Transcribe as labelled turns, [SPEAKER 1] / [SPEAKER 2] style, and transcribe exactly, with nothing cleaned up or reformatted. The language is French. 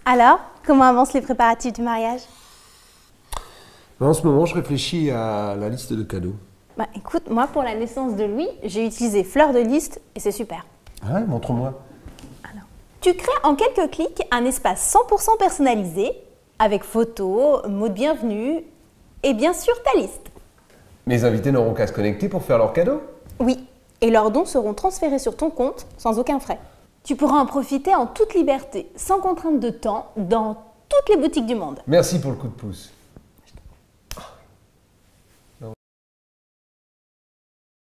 [SPEAKER 1] Alors, comment avancent les préparatifs du mariage?
[SPEAKER 2] En ce moment, je réfléchis à la liste de cadeaux.
[SPEAKER 1] Bah écoute, moi pour la naissance de Louis, j'ai utilisé Fleur de Lys et c'est super.
[SPEAKER 2] Ah ouais, montre-moi.
[SPEAKER 1] Alors, tu crées en quelques clics un espace cent pour cent personnalisé avec photos, mots de bienvenue et bien sûr ta liste.
[SPEAKER 2] Mes invités n'auront qu'à se connecter pour faire leurs cadeaux.
[SPEAKER 1] Oui, et leurs dons seront transférés sur ton compte sans aucun frais. Tu pourras en profiter en toute liberté, sans contrainte de temps, dans toutes les boutiques du monde.
[SPEAKER 2] Merci pour le coup de pouce.